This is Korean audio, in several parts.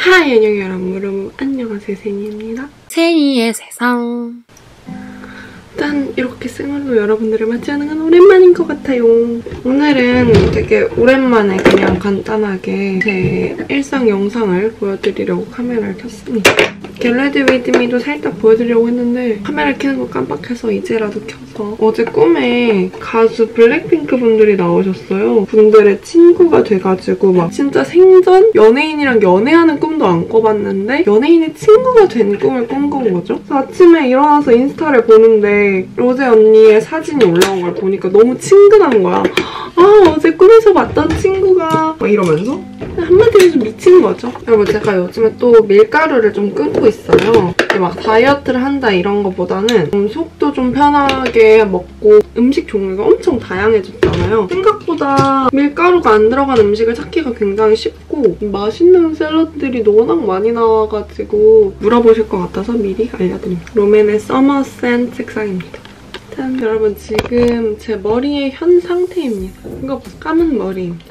하이 안녕 여러분, 안녕하세요 세니입니다. 세니의 세상. 짠! 이렇게 생얼로 여러분들을 맞이하는 건 오랜만인 것 같아요. 오늘은 되게 오랜만에 그냥 간단하게 제 일상 영상을 보여드리려고 카메라를 켰습니다. Get Ready With Me도 살짝 보여드리려고 했는데 카메라 켜는 거 깜빡해서 이제라도 켜서 어제 꿈에 가수 블랙핑크 분들이 나오셨어요. 분들의 친구가 돼가지고 막 진짜 생전 연예인이랑 연애하는 꿈도 안 꿔봤는데 연예인의 친구가 된 꿈을 꾼 건 거죠. 그래서 아침에 일어나서 인스타를 보는데 로제 언니의 사진이 올라온 걸 보니까 너무 친근한 거야. 아, 어제 꿈에서 봤던 친구가 막 이러면서 한마디로 좀 미친 거죠. 여러분, 제가 요즘에 또 밀가루를 좀 끊고 있어요. 막 다이어트를 한다 이런 거보다는 좀 속도 좀 편하게 먹고 음식 종류가 엄청 다양해졌잖아요. 생각보다 밀가루가 안 들어간 음식을 찾기가 굉장히 쉽고 맛있는 샐러드들이 워낙 많이 나와가지고 물어보실 것 같아서 미리 알려드립니다. 롬앤의 서머 샌 색상입니다. 짠! 여러분, 지금 제 머리의 현 상태입니다. 이거 까만 머리입니다.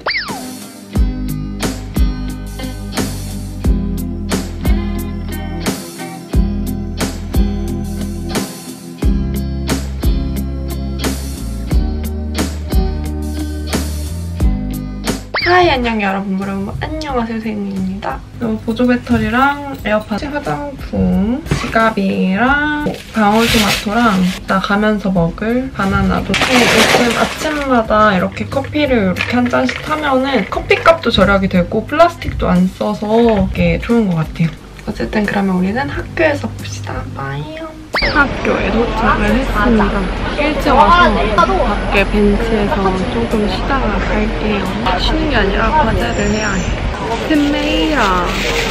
하이 안녕 여러분, 안녕하세요 세니입니다. 보조 배터리랑 에어팟, 화장품, 지갑이랑 방울토마토랑 나 가면서 먹을 바나나도 요즘 아침마다 이렇게 커피를 이렇게 한 잔씩 타면은 커피값도 절약이 되고 플라스틱도 안 써서 이게 좋은 것 같아요. 어쨌든 그러면 우리는 학교에서 봅시다. 빠이요. 학교에 도착을 했습니다. 일찍 와서 밖에 벤치에서 조금 쉬다가 갈게요. 쉬는 게 아니라 과제를 해야 해요. 틈메이라.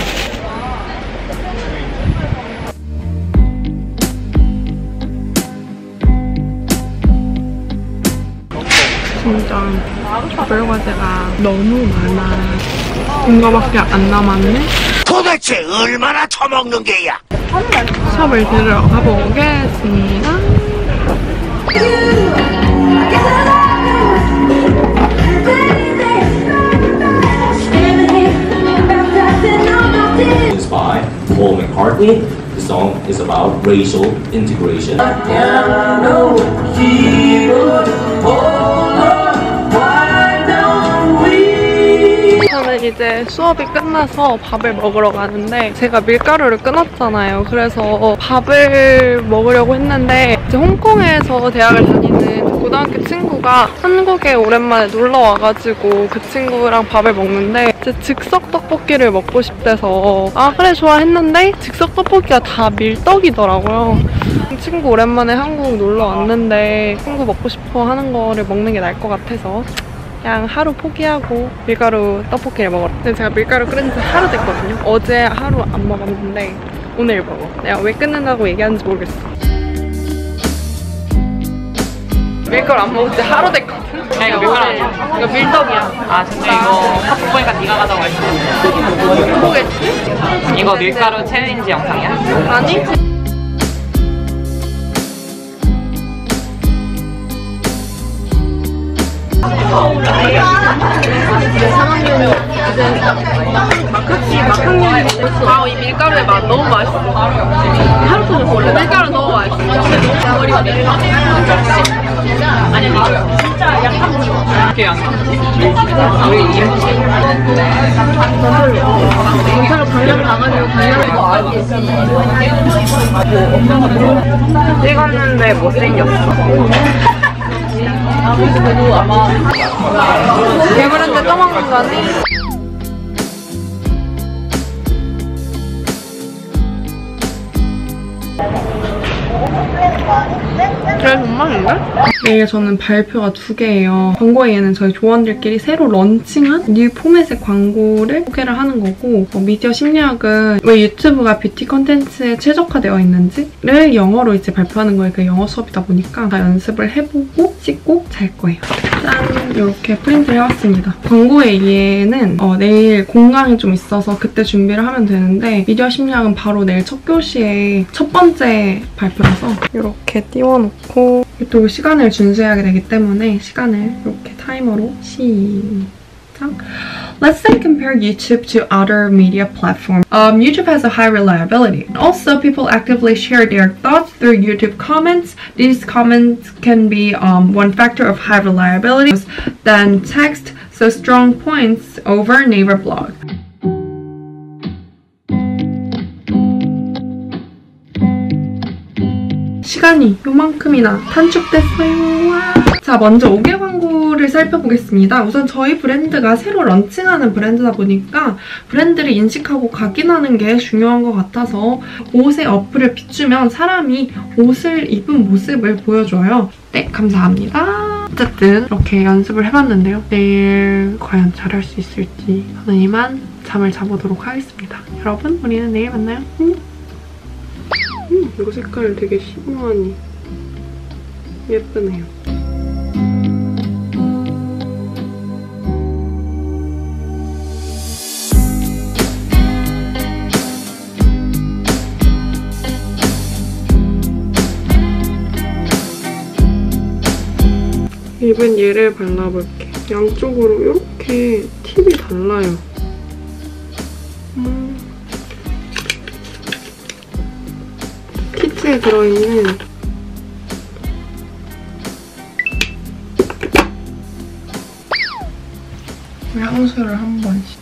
진짜 별 과제가 너무 많아. 이거밖에 안 남았네? 도대체 얼마나 처먹는 게야? 수업을 들으러 가보겠습니다. It's by Paul McCartney. The song is about racial integration. 저는 이제 수업이 끝나서 밥을 먹으러 가는데 제가 밀가루를 끊었잖아요. 그래서 밥을 먹으려고 했는데 이제 홍콩에서 대학을 다니는 고등학교 친구가 한국에 오랜만에 놀러 와가지고 그 친구랑 밥을 먹는데 이제 즉석 떡볶이를 먹고 싶대서 아 그래 좋아 했는데 즉석 떡볶이가 다 밀떡이더라고요. 친구 오랜만에 한국 놀러 왔는데 친구 먹고 싶어 하는 거를 먹는 게 나을 것 같아서 그냥 하루 포기하고 밀가루 떡볶이를 먹었어요. 근데 제가 밀가루 끓인 지 하루 됐거든요. 어제 하루 안 먹었는데 오늘 먹어. 내가 왜 끊는다고 얘기하는지 모르겠어. 밀가루 안 먹은 지 하루 됐거든. 야, 이거 밀가루 아니야? 이거 밀떡이야. 아, 진짜 이거 카톡 보니까 네가 가져가 있어. 모르겠지? 이거 밀가루 챌린지 영상이야? 아니? 이제 3학년이 이제 막학년이 됐어. 아, 이 밀가루의 맛 너무 맛있어. 하루 종일 원래 밀가루 너무 맛있어. 머리가 내려. 아니 진짜 약간 이렇게 양념. 연차가 방향 나가지고 방향을 찍었는데 못생겼어. 그래도 아마 배부른데 떠먹는 거네. 되게 정말인데? 내일 저는 발표가 2개예요. 광고회에는 저희 조원들끼리 새로 런칭한 뉴 포맷의 광고를 소개를 하는 거고 미디어 심리학은 왜 유튜브가 뷰티 컨텐츠에 최적화되어 있는지를 영어로 이제 발표하는 거예요. 그 영어 수업이다 보니까 다 연습을 해보고 씻고 잘 거예요. 짠! 이렇게 프린트를 해왔습니다. 광고회에는 내일 공강이 좀 있어서 그때 준비를 하면 되는데 미디어 심리학은 바로 내일 첫 교시에 첫 번째 발표라서 이렇게 띄워놓고 또 시간을 준수해야 되기 때문에 시간을 이렇게 타이머로 시작! 영상. Let's then compare YouTube to other media platforms. YouTube has a high reliability. Also, people actively share their thoughts through YouTube comments. These comments can be one factor of high reliability than text, so strong points over Naver blog. 시간이 요만큼이나 단축됐어요. 와. 자, 먼저 5개 광고를 살펴보겠습니다. 우선 저희 브랜드가 새로 런칭하는 브랜드다 보니까 브랜드를 인식하고 각인하는 게 중요한 것 같아서 옷의 어플을 비추면 사람이 옷을 입은 모습을 보여줘요. 네, 감사합니다. 어쨌든 이렇게 연습을 해봤는데요. 내일 과연 잘할 수 있을지 저는 이만 잠을 자보도록 하겠습니다. 여러분, 우리는 내일 만나요. 이거 색깔 되게 심오하니 예쁘네요. 입은 얘를 발라볼게. 양쪽으로 이렇게 팁이 달라요. 키트에 들어있는 향수를 한 번씩.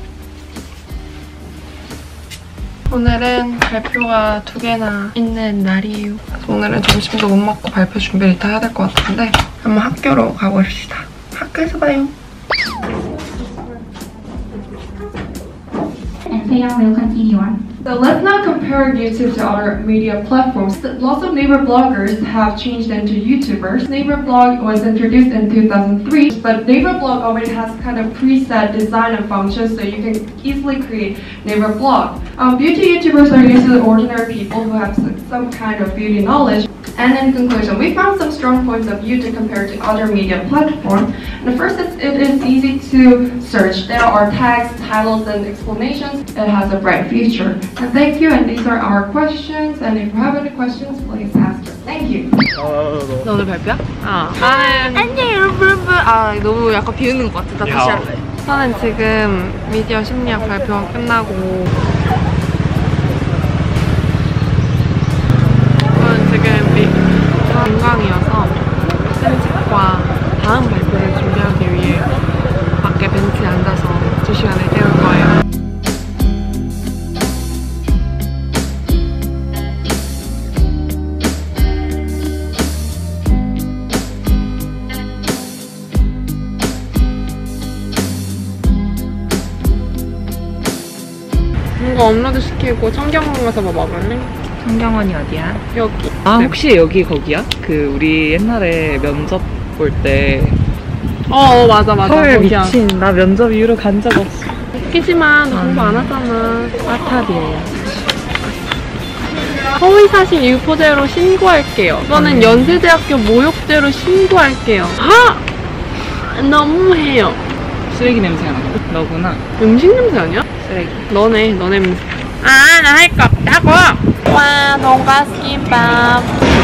오늘은 발표가 2개나 있는 날이에요. 그래서 오늘은 점심도 못 먹고 발표 준비를 다 해야 될 것 같은데 한번 학교로 가봅시다. 학교에서 봐요. will continue on. So let's not compare YouTube to other media platforms. Lots of Naver bloggers have changed into YouTubers. Naver blog was introduced in 2003, but Naver blog already has kind of preset design and functions, so you can easily create Naver blog. Beauty YouTubers are usually ordinary people who have some kind of beauty knowledge. And in conclusion, we found some strong points of YouTube compared to other media platforms. And the first is it is easy to search. There are tags, titles, and explanations. It has a bright future. And thank you, and these are our questions. And if you have any questions, please ask us. Thank you. 너 오늘 발표야? 나는 안녕 너무 약간 비웃는 것 같아. 나 다시 할래. 저는 지금 미디어 심리학 발표가 끝나고 저는 지금 건강이어서 편집과 다음 발표를 준비하기 위해 밖에 벤치에 앉아서 2시간을 때울 거예요. 이거 업로드 시키고 청경원 가서 뭐 먹을래? 청경원이 어디야? 여기. 혹시 여기 거기야? 그 우리 옛날에 면접 볼 때 맞아 헐 거기야. 미친 나 면접 이후로 간 적 없어. 웃기지만 공부 안 하잖아. 아탑이에요. 허위사실 유포죄로 신고할게요. 이거는 연세대학교 모욕죄로 신고할게요. 너무해요. 쓰레기 냄새가 나. 너구나. 음식 냄새 아니야? 쓰레기. 너네 냄새. 나 할 거 없다고. 와, 돈가스 김밥.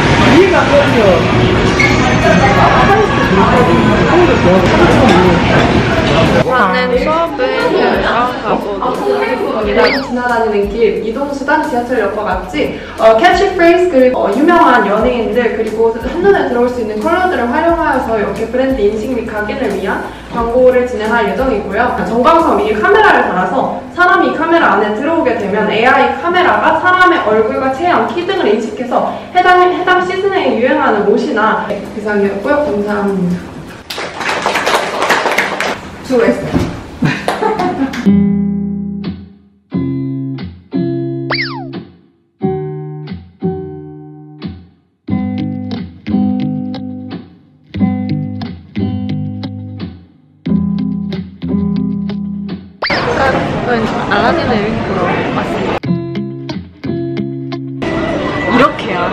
저는 수업을 가보도록 하겠습니다. 지나다니는 길, 이동수단, 지하철역과 같이 캐치프레이즈 그리고 유명한 연예인들 그리고 한눈에 들어올 수 있는 컬러들을 활용하여서 이렇게 브랜드 인식 및 각인을 위한 광고를 진행할 예정이고요. 전광선 위에 카메라를 달아서 사람이 카메라 안에 들어오게 되면 AI 카메라가 사람의 얼굴과 체형, 키 등을 인식해서 해당 시즌에 유행하는 옷이나 이상이었고요. 감사합니다. 수고했어요. 알라딘을 보러 왔습니다. 이렇게야.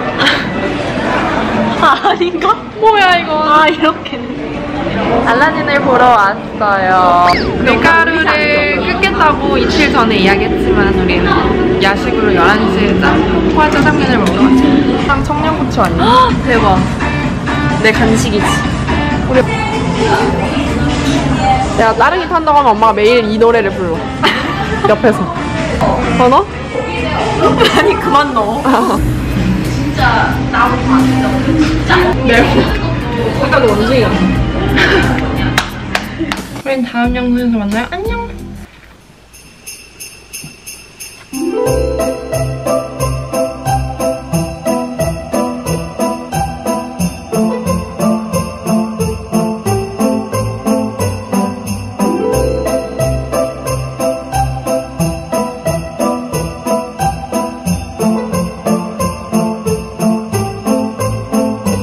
아닌가? 뭐야 이거? 이렇게. 알라딘을 보러 왔어요. 밀가루를 끓겠다고 이틀 전에 이야기했지만 우리는 야식으로 11시에 화짜장면을 먹으러 왔어요. 랑 청양고추 아니야? 대박. 내 간식이지. 우리 내가 따릉이 탄다고 하면 엄마가 매일 이 노래를 불러. 옆에서. 더 넣어? 아니 그만 넣어. 진짜 나무 안 진짜 매워. 약간 원숭이 같아. 우린 다음 영상에서 만나요. 안녕.